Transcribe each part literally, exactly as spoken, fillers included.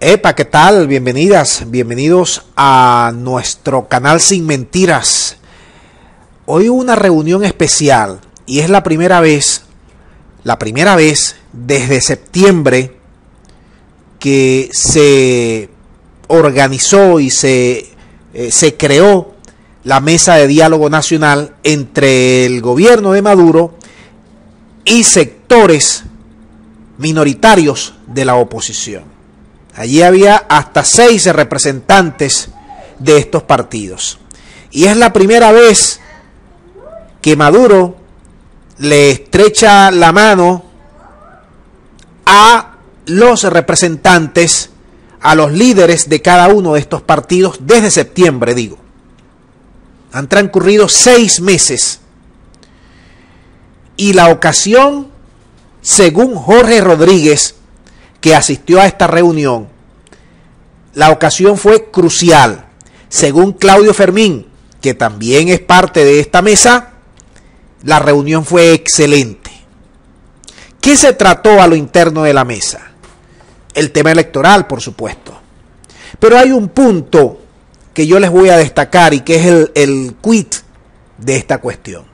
Epa, ¿qué tal? Bienvenidas, bienvenidos a nuestro canal Sin Mentiras. Hoy hubo una reunión especial y es la primera vez, la primera vez desde septiembre que se organizó y se, eh, se creó la mesa de diálogo nacional entre el gobierno de Maduro y sectores minoritarios de la oposición. Allí había hasta seis representantes de estos partidos. Y es la primera vez que Maduro le estrecha la mano a los representantes, a los líderes de cada uno de estos partidos desde septiembre, digo. Han transcurrido seis meses. Y la ocasión, según Jorge Rodríguez, que asistió a esta reunión, la ocasión fue crucial. Según Claudio Fermín, que también es parte de esta mesa, la reunión fue excelente. ¿Qué se trató a lo interno de la mesa? El tema electoral, por supuesto. Pero hay un punto que yo les voy a destacar y que es el, el quid de esta cuestión.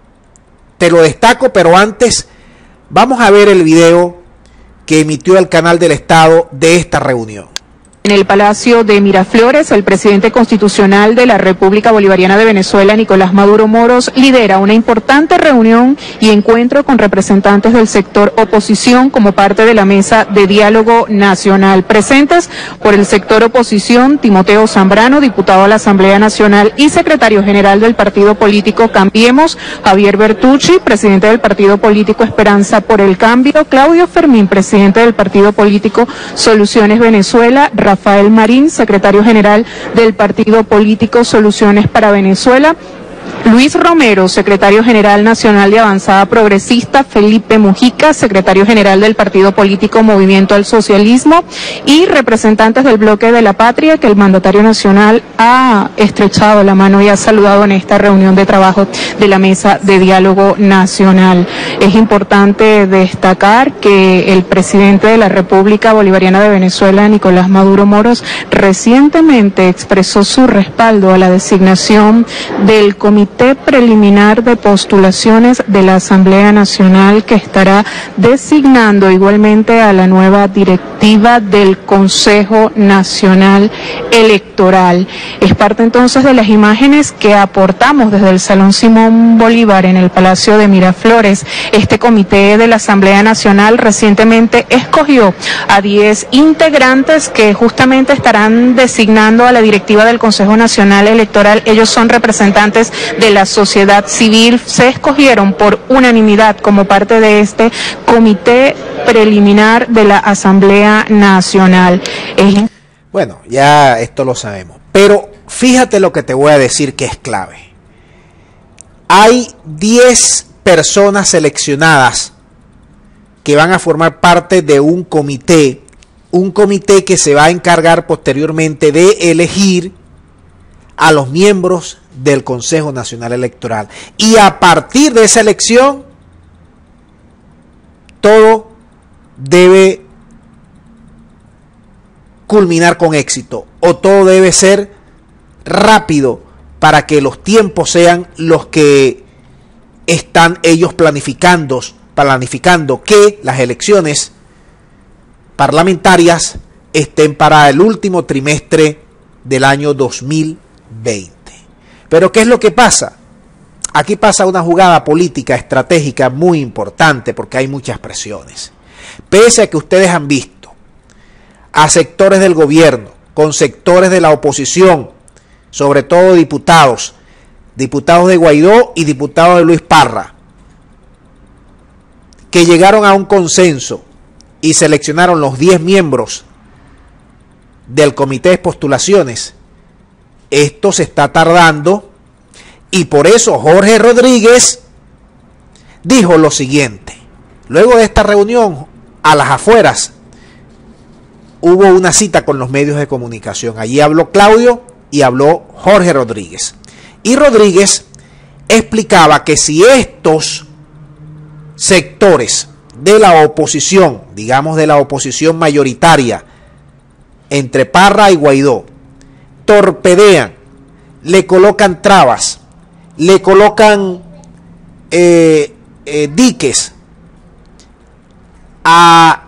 Te lo destaco, pero antes vamos a ver el video que emitió el canal del Estado de esta reunión. En el Palacio de Miraflores, el presidente constitucional de la República Bolivariana de Venezuela, Nicolás Maduro Moros, lidera una importante reunión y encuentro con representantes del sector oposición como parte de la mesa de diálogo nacional. Presentes por el sector oposición, Timoteo Zambrano, diputado a la Asamblea Nacional y secretario general del partido político Cambiemos, Javier Bertucci, presidente del partido político Esperanza por el Cambio, Claudio Fermín, presidente del partido político Soluciones Venezuela, Rafael Marín, secretario general del partido político Soluciones para Venezuela, Luis Romero, secretario general nacional de Avanzada Progresista, Felipe Mujica, secretario general del partido político Movimiento al Socialismo, y representantes del Bloque de la Patria, que el mandatario nacional ha estrechado la mano y ha saludado en esta reunión de trabajo de la mesa de diálogo nacional. Es importante destacar que el presidente de la República Bolivariana de Venezuela, Nicolás Maduro Moros, recientemente expresó su respaldo a la designación del Comité Preliminar de Postulaciones de la Asamblea Nacional, que estará designando igualmente a la nueva directiva del Consejo Nacional Electoral. Es parte entonces de las imágenes que aportamos desde el Salón Simón Bolívar en el Palacio de Miraflores. Este comité de la Asamblea Nacional recientemente escogió a diez integrantes que justamente estarán designando a la directiva del Consejo Nacional Electoral. Ellos son representantes de la sociedad civil, se escogieron por unanimidad como parte de este comité preliminar de la Asamblea Nacional. Es... Bueno, ya esto lo sabemos, pero fíjate lo que te voy a decir que es clave. Hay diez personas seleccionadas que van a formar parte de un comité, un comité que se va a encargar posteriormente de elegir a los miembros del Consejo Nacional Electoral. Y a partir de esa elección, todo debe culminar con éxito, o todo debe ser rápido para que los tiempos sean los que están ellos planificando, planificando que las elecciones parlamentarias estén para el último trimestre del año dos mil veinte. Pero ¿qué es lo que pasa? Aquí pasa una jugada política estratégica muy importante porque hay muchas presiones. Pese a que ustedes han visto a sectores del gobierno con sectores de la oposición, sobre todo diputados, diputados de Guaidó y diputados de Luis Parra, que llegaron a un consenso y seleccionaron los diez miembros del comité de postulaciones. Esto se está tardando y por eso Jorge Rodríguez dijo lo siguiente. Luego de esta reunión, a las afueras, hubo una cita con los medios de comunicación. Allí habló Claudio y habló Jorge Rodríguez. Y Rodríguez explicaba que si estos sectores de la oposición, digamos de la oposición mayoritaria, entre Parra y Guaidó, torpedean, le colocan trabas, le colocan eh, eh, diques a,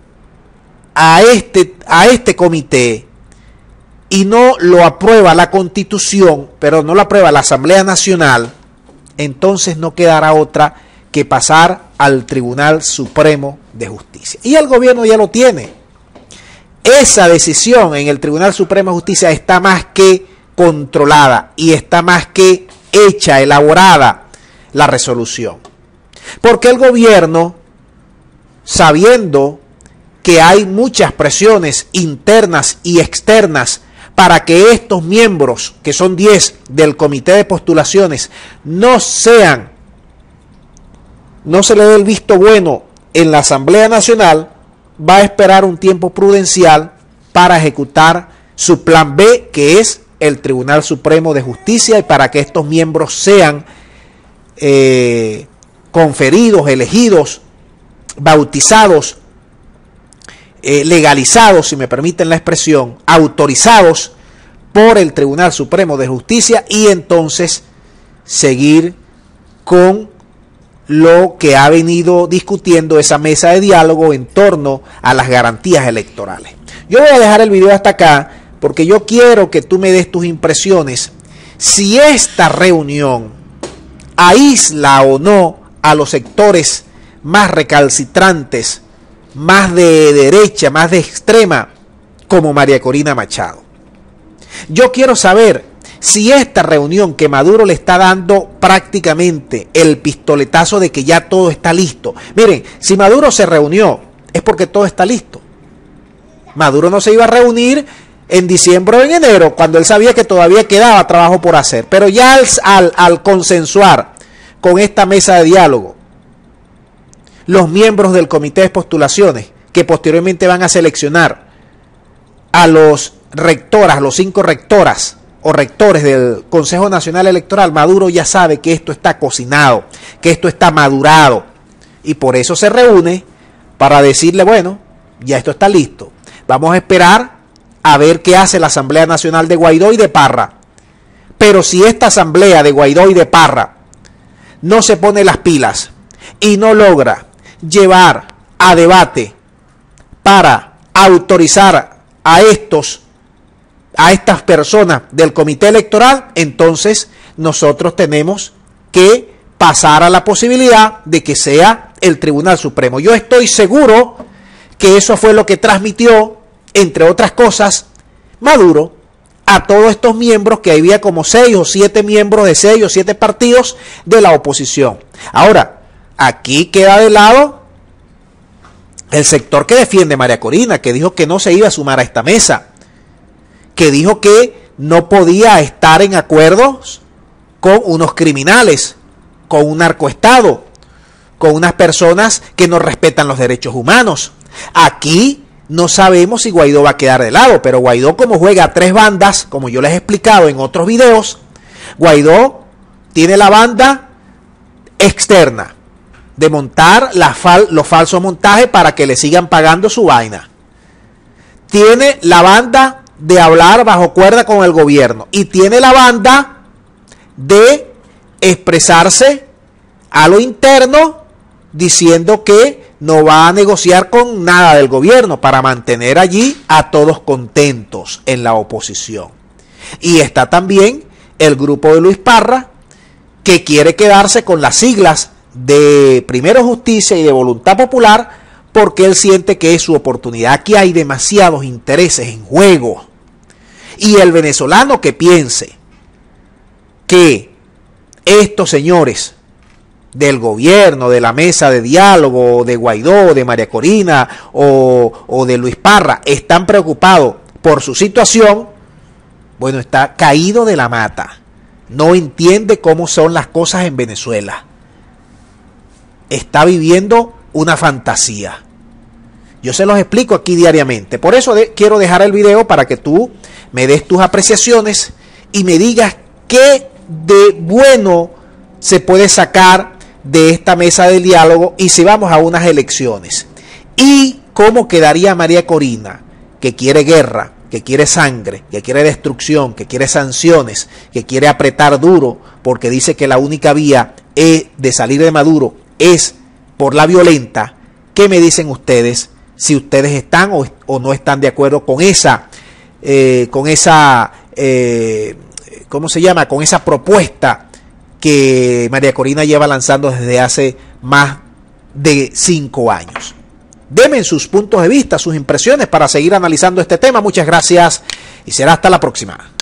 a, este, a este comité y no lo aprueba la Constitución, pero no lo aprueba la Asamblea Nacional, entonces no quedará otra que pasar al Tribunal Supremo de Justicia. Y el gobierno ya lo tiene. Esa decisión en el Tribunal Supremo de Justicia está más que controlada y está más que hecha, elaborada la resolución. Porque el gobierno, sabiendo que hay muchas presiones internas y externas para que estos miembros, que son diez del comité de postulaciones, no sean, no se le dé el visto bueno en la Asamblea Nacional, va a esperar un tiempo prudencial para ejecutar su plan B, que es el Tribunal Supremo de Justicia, y para que estos miembros sean eh, conferidos, elegidos, bautizados, eh, legalizados, si me permiten la expresión, autorizados por el Tribunal Supremo de Justicia, y entonces seguir con lo que ha venido discutiendo esa mesa de diálogo en torno a las garantías electorales. Yo voy a dejar el video hasta acá porque yo quiero que tú me des tus impresiones si esta reunión aísla o no a los sectores más recalcitrantes, más de derecha, más de extrema, como María Corina Machado. Yo quiero saber si esta reunión que Maduro le está dando prácticamente el pistoletazo de que ya todo está listo. Miren, si Maduro se reunió es porque todo está listo. Maduro no se iba a reunir en diciembre o en enero cuando él sabía que todavía quedaba trabajo por hacer. Pero ya al, al, al consensuar con esta mesa de diálogo, los miembros del comité de postulaciones que posteriormente van a seleccionar a los rectoras, a los cinco rectoras o rectores del Consejo Nacional Electoral, Maduro ya sabe que esto está cocinado, que esto está madurado, y por eso se reúne para decirle, bueno, ya esto está listo, vamos a esperar a ver qué hace la Asamblea Nacional de Guaidó y de Parra. Pero si esta asamblea de Guaidó y de Parra no se pone las pilas y no logra llevar a debate para autorizar a estos a estas personas del comité electoral, entonces nosotros tenemos que pasar a la posibilidad de que sea el Tribunal Supremo. Yo estoy seguro que eso fue lo que transmitió, entre otras cosas, Maduro a todos estos miembros, que había como seis o siete miembros de seis o siete partidos de la oposición. Ahora, aquí queda de lado el sector que defiende a María Corina, que dijo que no se iba a sumar a esta mesa, que dijo que no podía estar en acuerdos con unos criminales, con un narcoestado, con unas personas que no respetan los derechos humanos. Aquí no sabemos si Guaidó va a quedar de lado, pero Guaidó, como juega a tres bandas, como yo les he explicado en otros videos, Guaidó tiene la banda externa de montar la fal los falsos montajes para que le sigan pagando su vaina. Tiene la banda de hablar bajo cuerda con el gobierno y tiene la banda de expresarse a lo interno diciendo que no va a negociar con nada del gobierno para mantener allí a todos contentos en la oposición. Y está también el grupo de Luis Parra, que quiere quedarse con las siglas de Primero Justicia y de Voluntad Popular, porque él siente que es su oportunidad. Aquí hay demasiados intereses en juego. Y el venezolano que piense que estos señores del gobierno, de la mesa de diálogo, de Guaidó, de María Corina o, o de Luis Parra están preocupados por su situación, bueno, está caído de la mata. No entiende cómo son las cosas en Venezuela. Está viviendo una fantasía. Yo se los explico aquí diariamente. Por eso de, quiero dejar el video para que tú me des tus apreciaciones y me digas qué de bueno se puede sacar de esta mesa de diálogo y si vamos a unas elecciones. Y cómo quedaría María Corina que quiere guerra, que quiere sangre, que quiere destrucción, que quiere sanciones, que quiere apretar duro, porque dice que la única vía es de salir de Maduro es por la violenta. ¿Qué me dicen ustedes? Si ustedes están o, o no están de acuerdo con esa, eh, con esa, eh, ¿cómo se llama? Con esa propuesta que María Corina lleva lanzando desde hace más de cinco años. Denme sus puntos de vista, sus impresiones para seguir analizando este tema. Muchas gracias y será hasta la próxima.